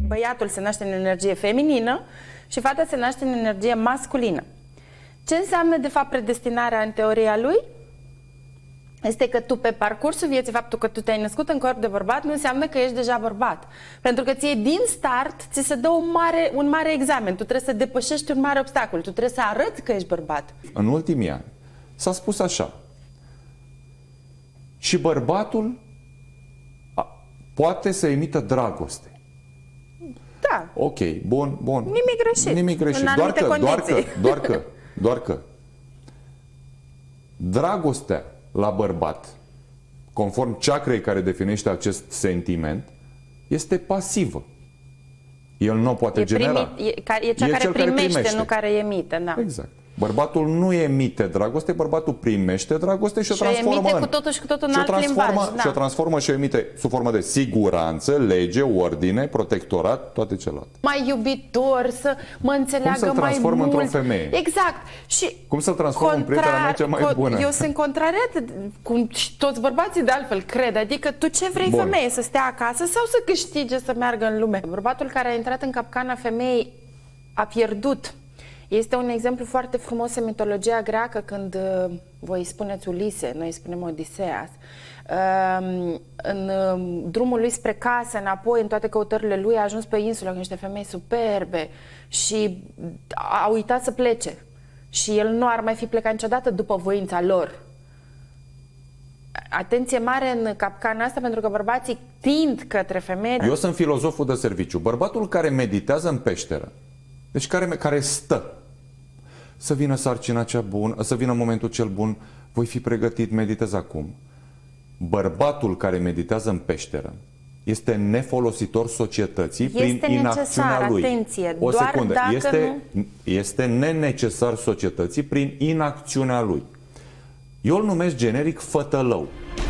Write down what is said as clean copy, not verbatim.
băiatul se naște în energie feminină și fata se naște în energie masculină. Ce înseamnă, de fapt, predestinarea în teoria lui? Este că tu, pe parcursul vieții, faptul că tu te-ai născut în corp de bărbat nu înseamnă că ești deja bărbat. Pentru că ție, din start, ți se dă un mare examen. Tu trebuie să depășești un mare obstacol. Tu trebuie să arăți că ești bărbat. În ultimii ani s-a spus așa: și bărbatul poate să emită dragoste. Da. Ok, bun. Nimic greșit. Nimic greșit. În anumite condiții. Doar că dragostea la bărbat, conform ceacrei care definește acest sentiment, este pasivă. El nu o poate genera. E cea care primește, nu care emite. Da. Exact. Bărbatul nu emite dragoste, bărbatul primește dragoste și o transformă emite cu totul și cu totul în alt limbaj. Și o transformă și o emite sub formă de siguranță, lege, ordine, protectorat, toate celelalte. Mai iubitor, să mă înțeleagă mai mult. Cum să-l transformă într-o femeie. Exact. Și cum să-l transformă în prietena mea cea mai bună. Eu sunt contrariată, cum toți bărbații de altfel cred. Adică tu ce vrei, femeie? Să stea acasă sau să câștige, să meargă în lume? Bărbatul care a intrat în capcana femeii a pierdut. Este un exemplu foarte frumos în mitologia greacă, când voi spuneți Ulise, noi spunem Odiseas, în drumul lui spre casă, înapoi, în toate căutările lui, a ajuns pe insulă cu niște femei superbe și a uitat să plece. Și el nu ar mai fi plecat niciodată după voința lor. Atenție mare în capcana asta, pentru că bărbații tind către femei. Eu sunt filozoful de serviciu. Bărbatul care meditează în peșteră, deci care stă, să vină sarcina cea bună, să vină momentul cel bun, voi fi pregătit, meditez acum. Bărbatul care meditează în peșteră este nefolositor societății prin inacțiunea lui. Atenție, o secundă. Este nenecesar societății prin inacțiunea lui. Eu îl numesc generic fătălău.